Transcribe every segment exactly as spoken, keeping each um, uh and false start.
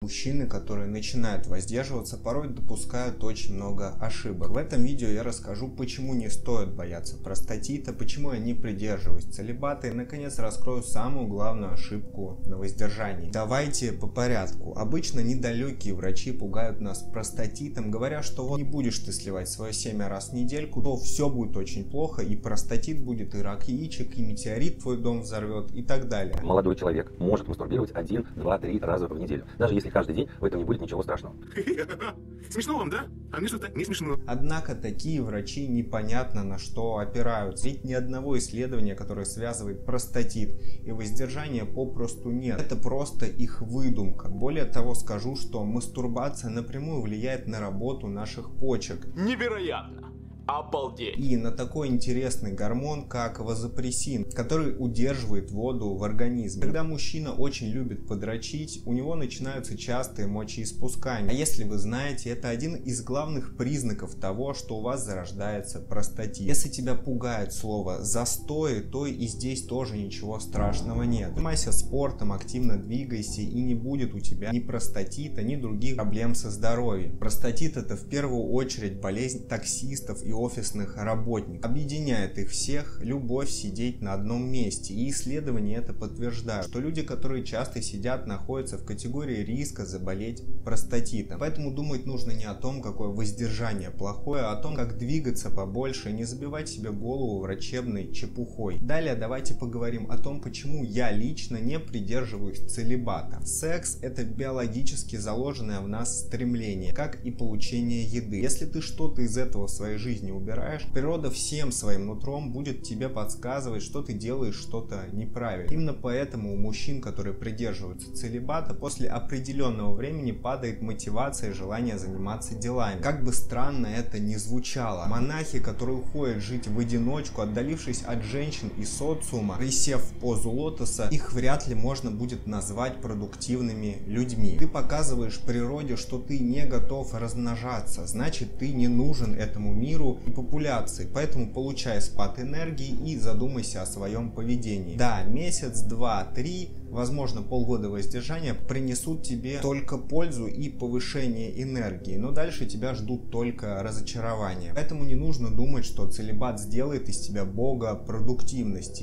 мужчины, которые начинают воздерживаться, порой допускают очень много ошибок. В этом видео я расскажу, почему не стоит бояться простатита, почему я не придерживаюсь целибата и, наконец, раскрою самую главную ошибку на воздержании. Давайте по порядку. Обычно недалекие врачи пугают нас простатитом, говоря, что вот не будешь ты сливать свое семя раз в недельку, то все будет очень плохо, и простатит будет, и рак яичек, и метеорит твой дом взорвет, и так далее. Молодой человек может мастурбировать один, два, три раза в неделю. Даже если каждый день, в этом не будет ничего страшного. Смешно вам, да? А мне что-то не смешно. Однако такие врачи непонятно на что опираются. Ведь ни одного исследования, которое связывает простатит и воздержание, попросту нет. Это просто их выдумка. Более того, скажу, что мастурбация напрямую влияет на работу наших почек. Невероятно! Обалдеть! И на такой интересный гормон, как вазопрессин, который удерживает воду в организме. Когда мужчина очень любит подрочить, у него начинаются частые мочеиспускания. А если вы знаете, это один из главных признаков того, что у вас зарождается простатит. Если тебя пугает слово «застой», то и здесь тоже ничего страшного нет. Занимайся спортом, активно двигайся, и не будет у тебя ни простатита, ни других проблем со здоровьем. Простатит — это в первую очередь болезнь таксистов и офисных работников. Объединяет их всех любовь сидеть на одном месте. И исследования это подтверждают, что люди, которые часто сидят, находятся в категории риска заболеть простатитом. Поэтому думать нужно не о том, какое воздержание плохое, а о том, как двигаться побольше и не забивать себе голову врачебной чепухой. Далее давайте поговорим о том, почему я лично не придерживаюсь целибата. Секс — это биологически заложенное в нас стремление, как и получение еды. Если ты что-то из этого в своей жизни не убираешь, природа всем своим нутром будет тебе подсказывать, что ты делаешь что-то неправильно. Именно поэтому у мужчин, которые придерживаются целибата, после определенного времени падает мотивация и желание заниматься делами. Как бы странно это ни звучало, монахи, которые уходят жить в одиночку, отдалившись от женщин и социума, присев в позу лотоса, их вряд ли можно будет назвать продуктивными людьми. Ты показываешь природе, что ты не готов размножаться, значит, ты не нужен этому миру и популяции, поэтому получай спад энергии и задумайся о своем поведении. Да, месяц, два, три, возможно полгода воздержания принесут тебе только пользу и повышение энергии, но дальше тебя ждут только разочарования. Поэтому не нужно думать, что целибат сделает из тебя бога продуктивности.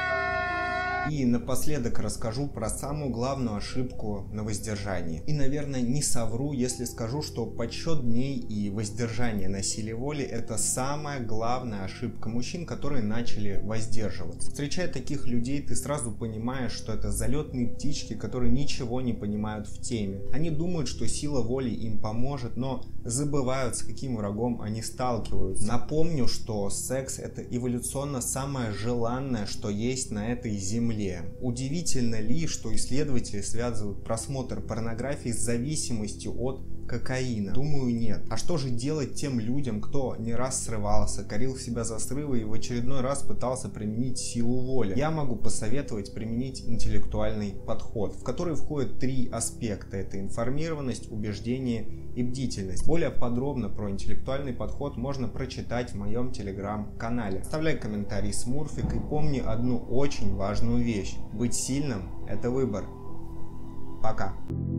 И напоследок расскажу про самую главную ошибку на воздержании. И, наверное, не совру, если скажу, что подсчет дней и воздержание на силе воли — это самая главная ошибка мужчин, которые начали воздерживаться. Встречая таких людей, ты сразу понимаешь, что это залетные птички, которые ничего не понимают в теме. Они думают, что сила воли им поможет, но забывают, с каким врагом они сталкиваются. Напомню, что секс — это эволюционно самое желанное, что есть на этой земле. Удивительно ли, что исследователи связывают просмотр порнографии с зависимостью от кокаина? Думаю, нет. А что же делать тем людям, кто не раз срывался, корил себя за срывы и в очередной раз пытался применить силу воли? Я могу посоветовать применить интеллектуальный подход, в который входят три аспекта. Это информированность, убеждение и бдительность. Более подробно про интеллектуальный подход можно прочитать в моем телеграм-канале. Оставляй комментарий с Мурфик и помни одну очень важную вещь. Быть сильным — это выбор. Пока.